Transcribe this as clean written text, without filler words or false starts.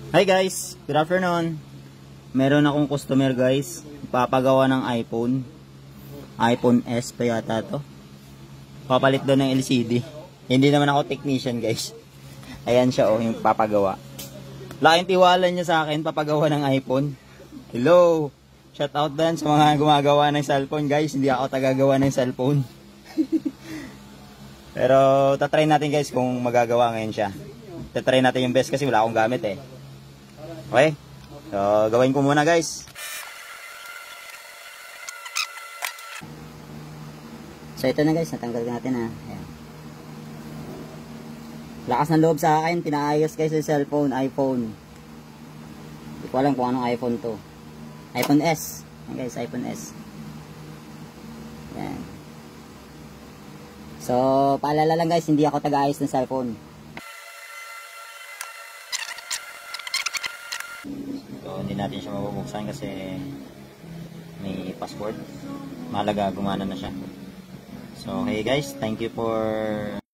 Hi guys, good afternoon. Meron akong customer guys, papagawa ng iPhone S pa yata to. Papalit doon ng LCD. Hindi naman ako technician guys. Ayan siya oh, yung papagawa. Laking tiwala niya sa akin, papagawa ng iPhone. Hello, shout out din sa mga gumagawa ng cellphone guys. Hindi ako tagagawa ng cellphone. Pero tatry natin guys kung magagawa ngayon siya. Tatry natin yung best kasi wala akong gamit eh. Okay, so gawin ko muna guys. So ito na guys, natanggal natin na. Ayan. Lakas ng loob sa akin, pinaayos guys yung cellphone, iPhone. Hindi ko alam kung anong iPhone to. iPhone S. Ayan guys, iPhone S. Ayan. So paalala lang guys, hindi ako taga-ayos ng cellphone. So, hindi natin siya mabubuksan kasi may password. Mahalaga, gumana na siya. So, okay guys, thank you for